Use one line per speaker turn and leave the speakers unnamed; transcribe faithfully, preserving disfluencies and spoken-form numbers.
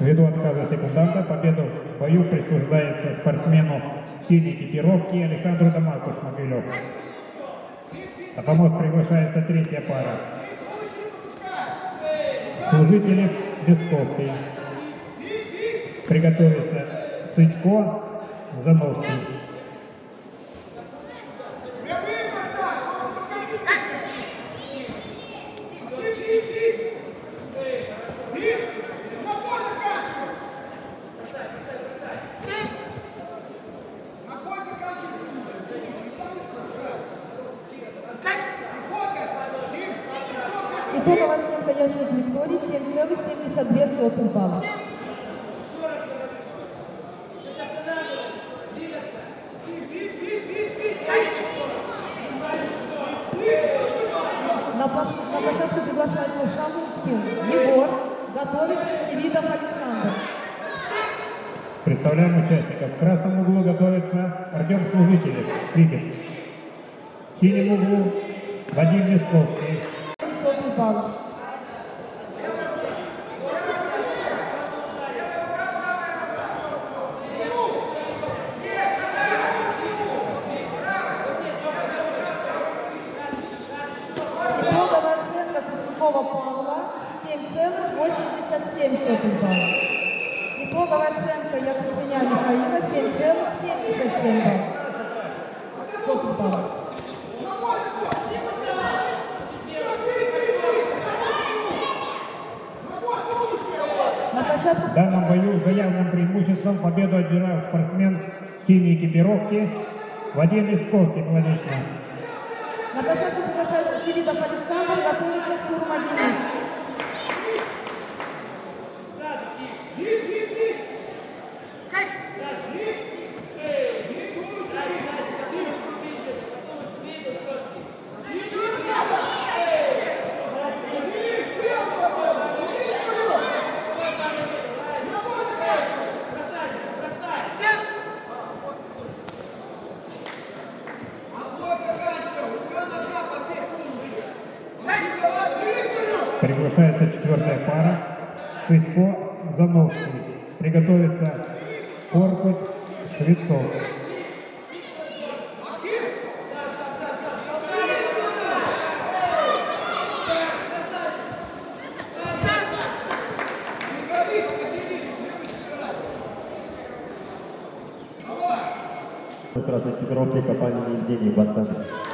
Ввиду отказа секунданта победу в бою присуждается спортсмену синей экипировки Александру Дамарку Шмагилев. На помост приглашается третья пара. Служители Бестковский. Приготовится Сычко, Зановский.
Итоговая оценка Яшек Виктории семь целых семьдесят две сотых балла. На площадку приглашается Шамухин Егор, готовится Стелидов Александр.
Представляем участников. В красном углу готовится Артем Служителев, Витязь. В синем углу Вадим Лесковский.
Сотый балл. Итоговая оценка Кузнецова Павла семь целых восемьдесят семь сотых балла. Итоговая оценка Якубценя Михаила семь целых семьдесят семь сотых балла.
В данном бою за явным преимуществом победу одержал спортсмен синей экипировки Вадим Лесковский, молодечно.
На площадку приглашается Стелидов Александр, готовится Сурмадин.
Приглашается четвертая пара. Сычко, Зановский. Приготовится Корпут, Швецов.
Красной экипировки компании «Евгений Бартан».